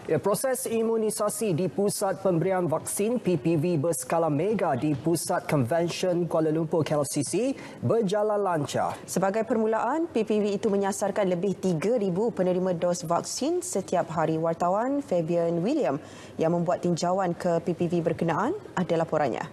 Proses imunisasi di Pusat Pemberian Vaksin PPV berskala mega di Pusat Convention Kuala Lumpur KLCC berjalan lancar. Sebagai permulaan, PPV itu menyasarkan lebih 3,000 penerima dos vaksin setiap hari. Wartawan Fabian William yang membuat tinjauan ke PPV berkenaan ada laporannya.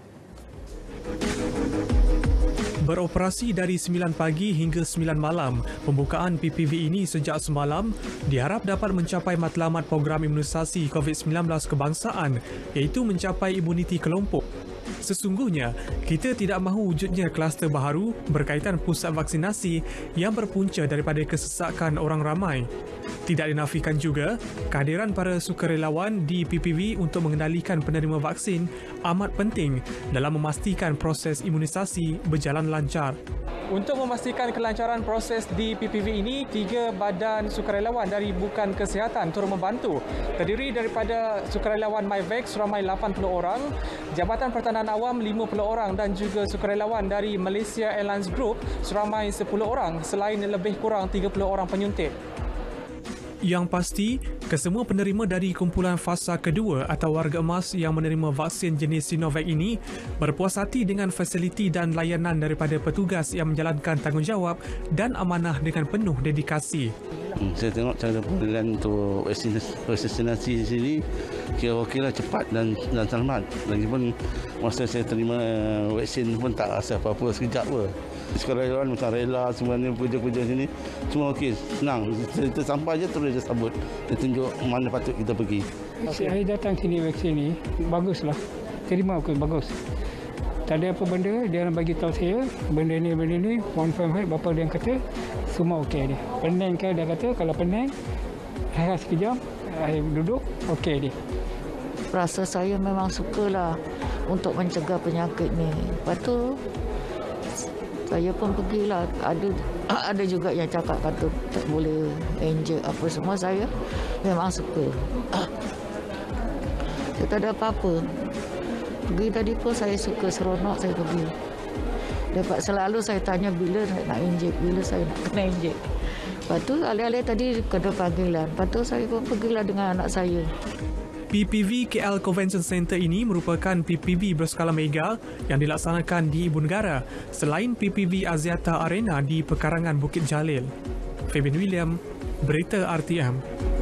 Beroperasi dari 9 pagi hingga 9 malam, pembukaan PPV ini sejak semalam diharap dapat mencapai matlamat program imunisasi COVID-19 kebangsaan iaitu mencapai imuniti kelompok. Sesungguhnya, kita tidak mahu wujudnya kluster baharu berkaitan pusat vaksinasi yang berpunca daripada kesesakan orang ramai. Tidak dinafikan juga, kehadiran para sukarelawan di PPV untuk mengendalikan penerima vaksin amat penting dalam memastikan proses imunisasi berjalan lancar. Untuk memastikan kelancaran proses di PPV ini, 3 badan sukarelawan dari Bukan Kesihatan turut membantu. Terdiri daripada sukarelawan MyVax seramai 80 orang, Jabatan Pertanahan Awam 50 orang dan juga sukarelawan dari Malaysia Airlines Group seramai 10 orang selain lebih kurang 30 orang penyuntik. Yang pasti, kesemua penerima dari kumpulan fasa kedua atau warga emas yang menerima vaksin jenis Sinovac ini berpuas hati dengan fasiliti dan layanan daripada petugas yang menjalankan tanggungjawab dan amanah dengan penuh dedikasi. Saya tengok cara pemberian untuk vaksinasi di sini kira-kira cepat dan selamat. Lagipun masa saya terima vaksin pun tak rasa apa-apa, sekejap pun. Sukarelawan macam rela semuanya kerja-kerja sini semua okey, senang. Kita sampai je terus dia sambut. Dia tunjuk mana patut kita pergi. Saya datang sini vaksin ni baguslah. Terima okey bagus. Tak ada apa benda dia orang bagi tahu saya benda ni confirm bapa dia yang kata semua okey dia. Pening kan dia kata kalau pening saya sekejap saya duduk okey dia. Rasa saya memang sukalah untuk mencegah penyakit ni. Lepas tu saya pun pergilah. Ada juga yang cakap kata tak boleh injek apa semua. Saya memang suka. Saya tak ada apa-apa. Pergi tadi pun saya suka, seronok saya pergi. Dapat selalu saya tanya bila nak injek, bila saya nak kena injek. Lepas tu alih-alih tadi kena panggilan. Lepas tu saya pun pergilah dengan anak saya. PPV KL Convention Centre ini merupakan PPV berskala mega yang dilaksanakan di Ibu Negara selain PPV Axiata Arena di Pekarangan Bukit Jalil. Fabian William, Berita RTM.